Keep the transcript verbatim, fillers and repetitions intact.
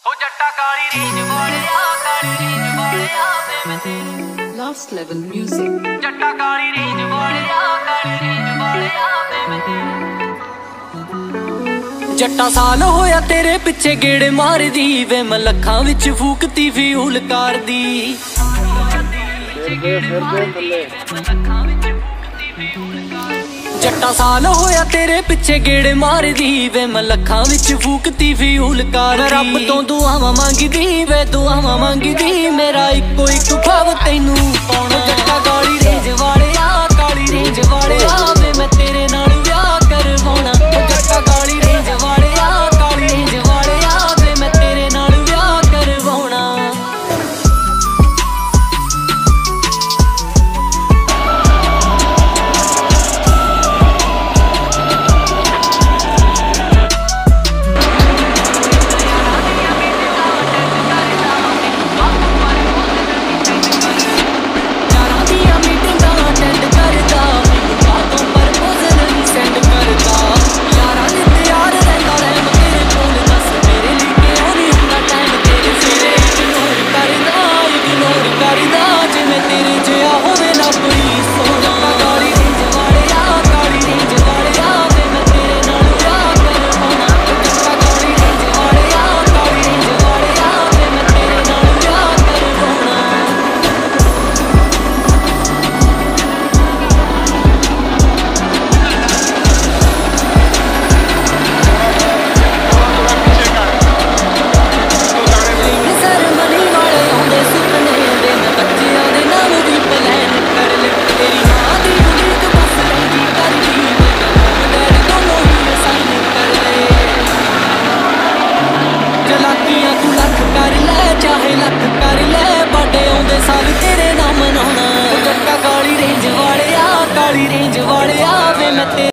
Last level music. जट्टा साल होया तेरे पिछे गेड़े मार दी वे मैं लखां विच फूकती फ्यूल कार दी। जट्टा साल होया तेरे पिछे गेड़े मार दी वे मैं लखां विच फूकती फ्यूल कार दी। रब तो दुआवां मंगदी वे दुआवां मंगदी मेरा इको इक ख्वाब तैनू पाउणा। जट्टा काली रेंज वालिया काली रेंज वालिया वे मैं तेरे नाल विआह करवाउणा। जट्टा काली रेंज वालिया काली रेंज वालिया वे मैं तेरे नाल विआह करवाउणा। चाहे लख कर ले बाटे आउंदे साल तेरे नाम मनाउणा। जट्टा काली रेंज वालिया काली रेंज वालिया वे मैं